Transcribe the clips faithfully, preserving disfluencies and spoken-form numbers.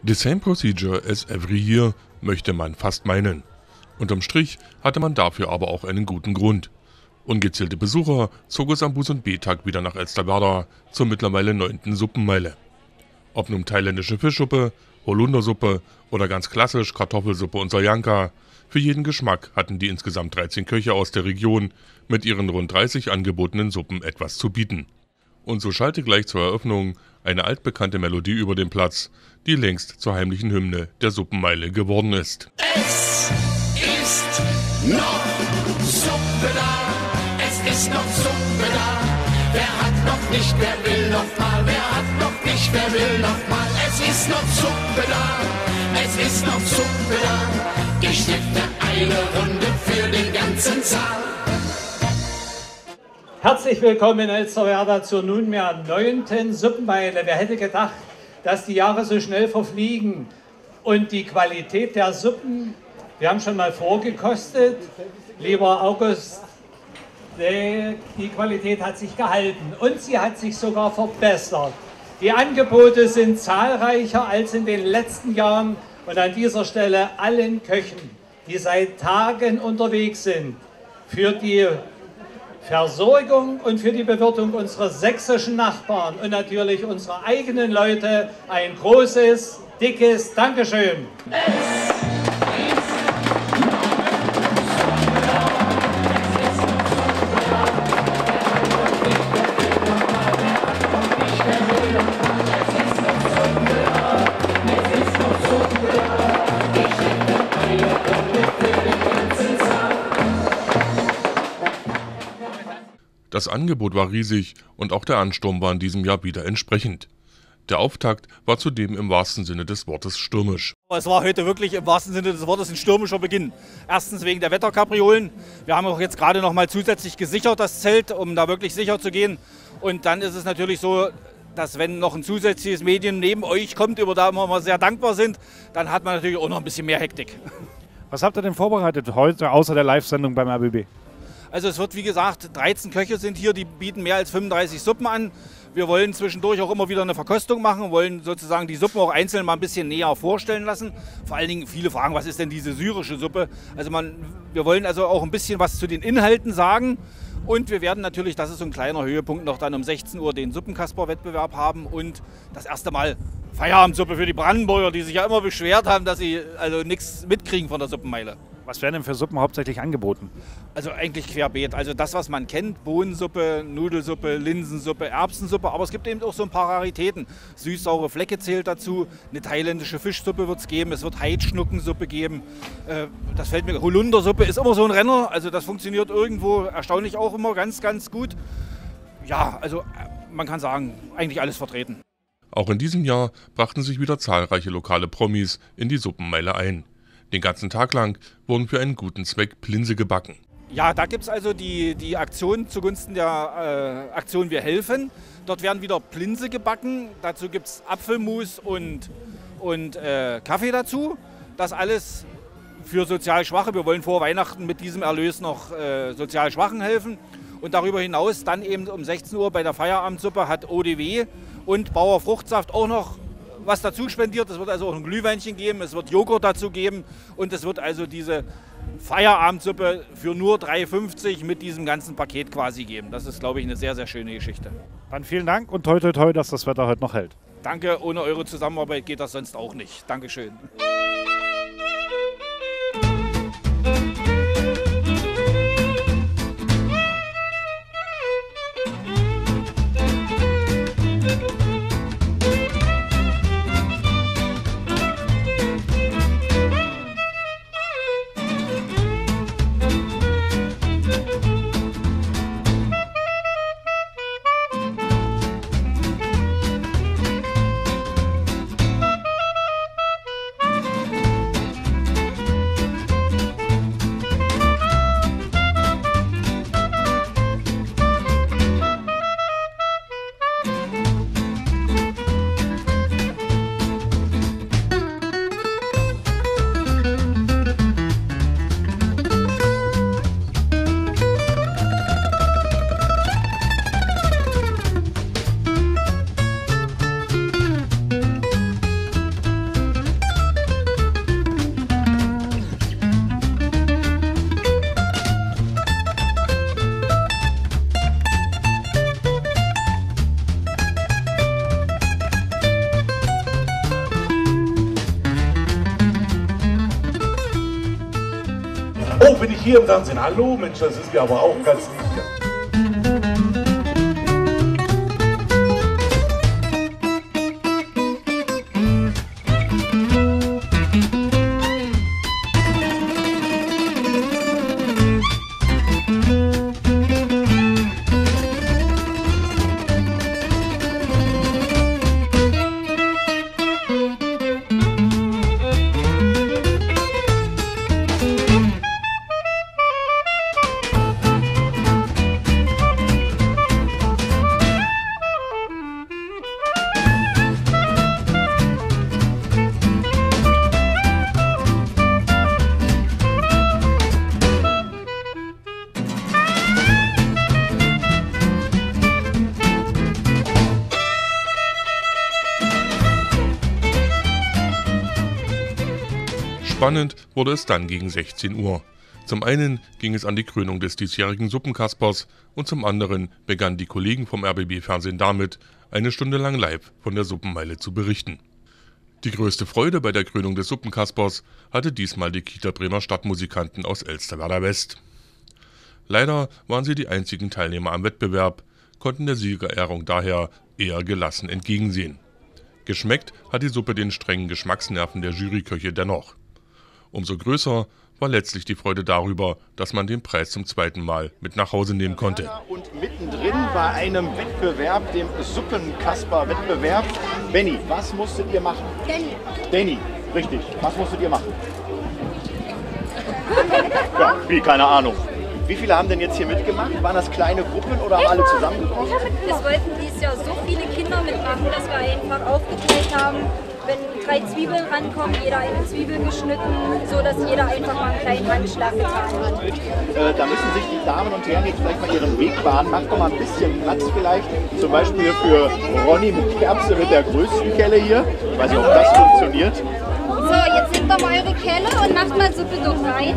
The same procedure as every year, möchte man fast meinen. Unterm Strich hatte man dafür aber auch einen guten Grund. Ungezählte Besucher zog es am Buß- und B-Tag wieder nach Elsterwerda zur mittlerweile neunten Suppenmeile. Ob nun thailändische Fischsuppe, Holundersuppe oder ganz klassisch Kartoffelsuppe und Soljanka, für jeden Geschmack hatten die insgesamt dreizehn Köche aus der Region mit ihren rund dreißig angebotenen Suppen etwas zu bieten. Und so schallte gleich zur Eröffnung eine altbekannte Melodie über den Platz, die längst zur heimlichen Hymne der Suppenmeile geworden ist. Es ist noch Suppe da, es ist noch Suppe da. Wer hat noch nicht, wer will noch mal, wer hat noch nicht, wer will noch mal. Es ist noch Suppe da, es ist noch Suppe da. Ich schnitte eine Runde für den ganzen Saal. Herzlich willkommen in Elsterwerda zur nunmehr neunten Suppenmeile. Wer hätte gedacht, dass die Jahre so schnell verfliegen und die Qualität der Suppen, wir haben schon mal vorgekostet, lieber August, die Qualität hat sich gehalten und sie hat sich sogar verbessert. Die Angebote sind zahlreicher als in den letzten Jahren und an dieser Stelle allen Köchen, die seit Tagen unterwegs sind, für die Versorgung und für die Bewirtung unserer sächsischen Nachbarn und natürlich unserer eigenen Leute ein großes, dickes Dankeschön. Das Angebot war riesig und auch der Ansturm war in diesem Jahr wieder entsprechend. Der Auftakt war zudem im wahrsten Sinne des Wortes stürmisch. Es war heute wirklich im wahrsten Sinne des Wortes ein stürmischer Beginn. Erstens wegen der Wetterkapriolen. Wir haben auch jetzt gerade noch mal zusätzlich gesichert das Zelt, um da wirklich sicher zu gehen. Und dann ist es natürlich so, dass wenn noch ein zusätzliches Medium neben euch kommt, über das wir mal sehr dankbar sind, dann hat man natürlich auch noch ein bisschen mehr Hektik. Was habt ihr denn vorbereitet heute, außer der Live-Sendung beim R B B? Also es wird, wie gesagt, dreizehn Köche sind hier, die bieten mehr als fünfunddreißig Suppen an. Wir wollen zwischendurch auch immer wieder eine Verkostung machen, wollen sozusagen die Suppen auch einzeln mal ein bisschen näher vorstellen lassen. Vor allen Dingen viele fragen, was ist denn diese syrische Suppe? Also man, wir wollen also auch ein bisschen was zu den Inhalten sagen. Und wir werden natürlich, das ist so ein kleiner Höhepunkt, noch dann um sechzehn Uhr den Suppenkasper-Wettbewerb haben und das erste Mal Feierabendsuppe für die Brandenburger, die sich ja immer beschwert haben, dass sie also nichts mitkriegen von der Suppenmeile. Was werden denn für Suppen hauptsächlich angeboten? Also eigentlich querbeet. Also das, was man kennt, Bohnensuppe, Nudelsuppe, Linsensuppe, Erbsensuppe. Aber es gibt eben auch so ein paar Raritäten. Süß-saure Flecke zählt dazu. Eine thailändische Fischsuppe wird es geben. Es wird Heidschnuckensuppe geben. Äh, das fällt mir. Holundersuppe ist immer so ein Renner. Also das funktioniert irgendwo erstaunlich auch immer ganz, ganz gut. Ja, also man kann sagen, eigentlich alles vertreten. Auch in diesem Jahr brachten sich wieder zahlreiche lokale Promis in die Suppenmeile ein. Den ganzen Tag lang wurden für einen guten Zweck Plinse gebacken. Ja, da gibt es also die, die Aktion zugunsten der äh, Aktion Wir helfen. Dort werden wieder Plinse gebacken. Dazu gibt es Apfelmus und, und äh, Kaffee dazu. Das alles für sozial Schwache. Wir wollen vor Weihnachten mit diesem Erlös noch äh, sozial Schwachen helfen. Und darüber hinaus dann eben um sechzehn Uhr bei der Feierabendsuppe hat O D W und Bauer Fruchtsaft auch noch was dazu spendiert. Es wird also auch ein Glühweinchen geben, es wird Joghurt dazu geben und es wird also diese Feierabendsuppe für nur drei fünfzig mit diesem ganzen Paket quasi geben. Das ist, glaube ich, eine sehr, sehr schöne Geschichte. Dann vielen Dank und toi toi toi, dass das Wetter heute noch hält. Danke, ohne eure Zusammenarbeit geht das sonst auch nicht. Dankeschön. Oh, bin ich hier im Fernsehen? Hallo, Mensch, das ist mir aber auch ganz lieb. Spannend wurde es dann gegen sechzehn Uhr. Zum einen ging es an die Krönung des diesjährigen Suppenkaspers und zum anderen begannen die Kollegen vom R B B-Fernsehen damit, eine Stunde lang live von der Suppenmeile zu berichten. Die größte Freude bei der Krönung des Suppenkaspers hatte diesmal die Kita Bremer Stadtmusikanten aus Elsterwerda West. Leider waren sie die einzigen Teilnehmer am Wettbewerb, konnten der Siegerehrung daher eher gelassen entgegensehen. Geschmeckt hat die Suppe den strengen Geschmacksnerven der Juryköche dennoch. Umso größer war letztlich die Freude darüber, dass man den Preis zum zweiten Mal mit nach Hause nehmen konnte. Und mittendrin bei einem Wettbewerb, dem Suppenkasper-Wettbewerb. Benni, was musstet ihr machen? Danny. Danny, richtig. Was musstet ihr machen? Ja, wie, keine Ahnung. Wie viele haben denn jetzt hier mitgemacht? Waren das kleine Gruppen oder haben alle zusammengekommen? Es wollten dieses Jahr so viele Kinder mitmachen, dass wir einfach aufgeteilt haben, wenn drei Zwiebeln rankommen, jeder eine Zwiebel geschnitten, so dass jeder einfach mal einen kleinen Handschlag getan hat. Äh, da müssen sich die Damen und Herren jetzt vielleicht mal ihren Weg bahnen. Macht doch mal ein bisschen Platz vielleicht, zum Beispiel für Ronny mit Erbse mit der größten Kelle hier. Ich weiß nicht, ob das funktioniert. So, jetzt nehmt doch mal eure Kelle und macht mal Suppe dort rein.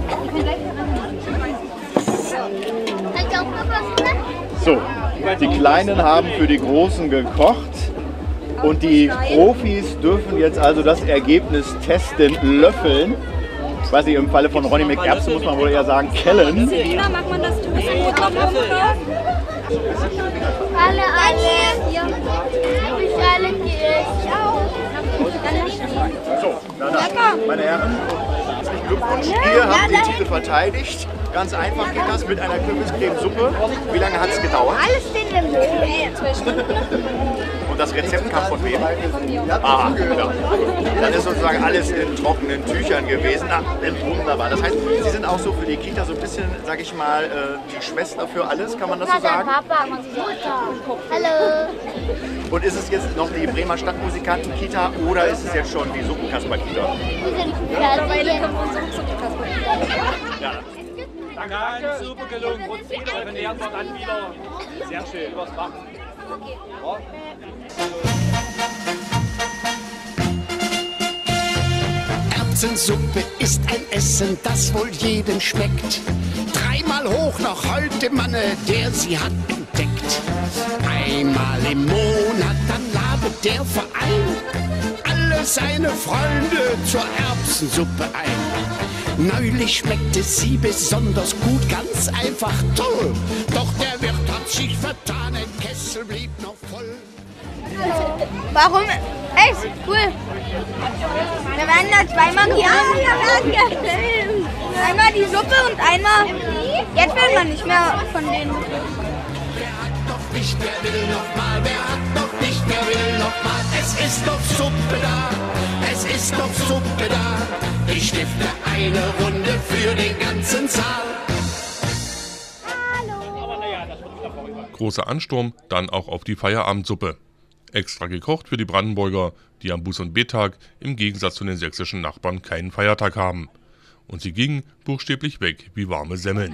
So, die Kleinen haben für die Großen gekocht. Und die Profis dürfen jetzt also das Ergebnis testen, löffeln. Ich weiß nicht, im Falle von Ronny McErbsen muss man wohl eher sagen, kellen. Selina, macht man das Toastbrot noch oben drauf? Alle, alle. Ja. Ich alle ich auch. So, na dann, meine Herren, herzlichen Glückwunsch. Ihr habt den Titel verteidigt. Ganz einfach geht das mit einer Kürbiscremesuppe. Wie lange hat es gedauert? Alles steht im Müll. Zwei Stunden. Und das Rezept kam von wem? Ah, ja. Dann ist sozusagen alles in trockenen Tüchern gewesen. Na, wunderbar. Das heißt, Sie sind auch so für die Kita so ein bisschen, sag ich mal, die Schwester für alles, kann man das so sagen? Papa, Mutter. Hallo. Und ist es jetzt noch die Bremer Stadtmusikanten-Kita oder ist es jetzt schon die Suppenkasper-Kita? Wir sind mittlerweile kommt unsere Suppenkasper-Kita. Ja. Danke, super gelungen. Eure Lehren waren dann wieder sehr schön. Was machen? Okay. Ja. Erbsensuppe ist ein Essen, das wohl jedem schmeckt. Dreimal hoch noch heute Manne, der sie hat entdeckt. Einmal im Monat, dann ladet der Verein alle seine Freunde zur Erbsensuppe ein. Neulich schmeckte sie besonders gut, ganz einfach toll. Doch der Wirt hat sich vertan, ein Kessel blieb noch voll. Warum? Echt cool. Wir werden da zweimal gefilmt. Ja, wir werden gefilmt. Einmal die Suppe und einmal... Jetzt will man nicht mehr von denen. Wer hat noch nicht, wer will noch mal? Wer hat noch nicht, wer will noch mal? Es ist noch Suppe da, es ist noch Suppe da. Ich stifte eine Runde für den ganzen Saal. Großer Ansturm dann auch auf die Feierabendsuppe. Extra gekocht für die Brandenburger, die am Buß- und B-Tag im Gegensatz zu den sächsischen Nachbarn keinen Feiertag haben. Und sie ging buchstäblich weg wie warme Semmeln.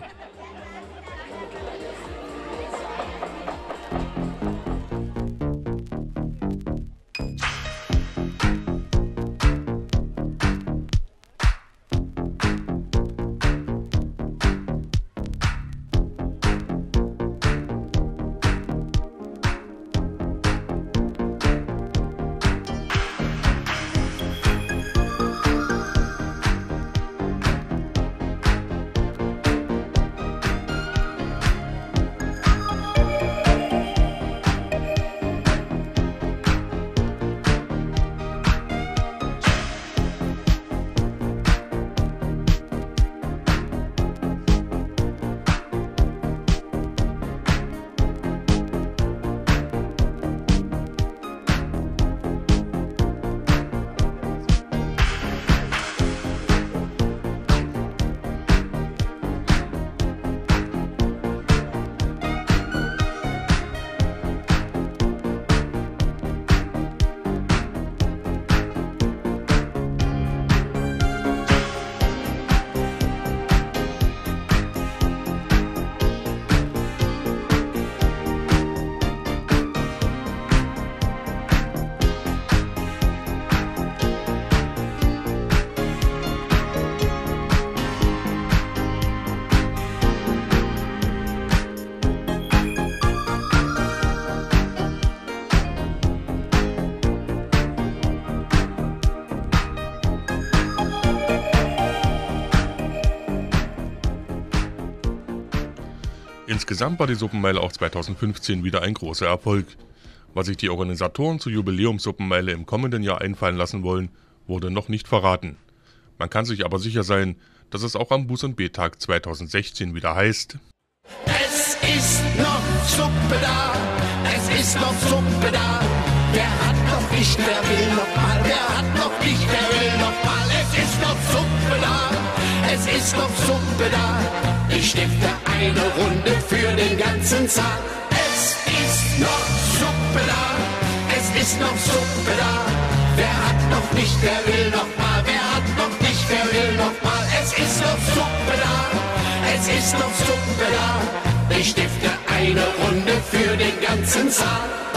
Insgesamt war die Suppenmeile auch zweitausendfünfzehn wieder ein großer Erfolg. Was sich die Organisatoren zur Jubiläumssuppenmeile im kommenden Jahr einfallen lassen wollen, wurde noch nicht verraten. Man kann sich aber sicher sein, dass es auch am Buß- und B-Tag zweitausendsechzehn wieder heißt: Es ist noch Suppe da, es ist noch Suppe da. Wer hat noch nicht, wer will noch mal, wer hat noch nicht, wer will noch mal. Es ist noch Suppe da, es ist noch Suppe da. Ich stifte eine Runde für den ganzen Saal. Es ist noch Suppe da, es ist noch Suppe da. Wer hat noch nicht, wer will noch mal, wer hat noch nicht, wer will noch mal. Es ist noch Suppe da, es ist noch Suppe da. Ich stifte eine Runde für den ganzen Saal.